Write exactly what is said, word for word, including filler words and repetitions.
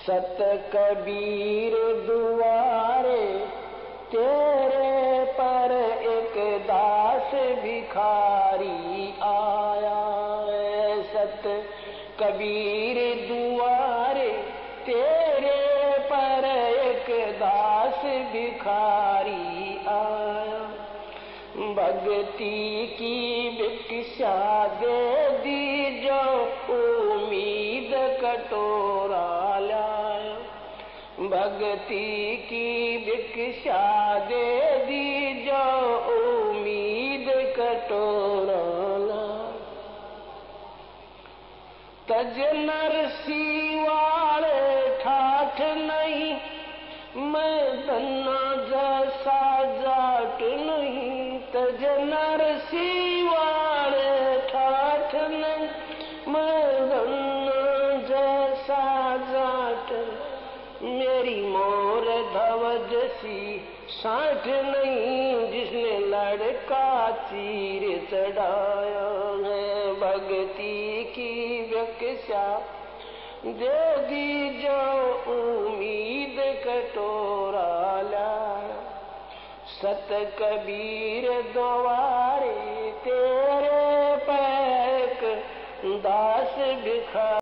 सत कबीर दुआरे तेरे पर एक दास भिखारी आया है। सत कबीर दुआरे तेरे पर एक दास भिखारी आया। भक्ति की भिक्षा दे दी जो उम्मीद कटोरा लाया। भक्ति की भिक्षा दे दी जो उम्मीद कटोरा लाया। तज नरसी वाले ठाठ नहीं, मैं धन्ना जैसा जाट नहीं। तज नरसी वाले ठाठ नहीं, मैं धन्ना जैसा जाट। मेरी मोर धवज सी साठ नहीं, जिसने लड़का चीर चढ़ाया है। भक्ति की भिक्षा दे दी जो उम्मीद कटोरा लाया। सत कबीर द्वारे तेरे पैक दास भिखारी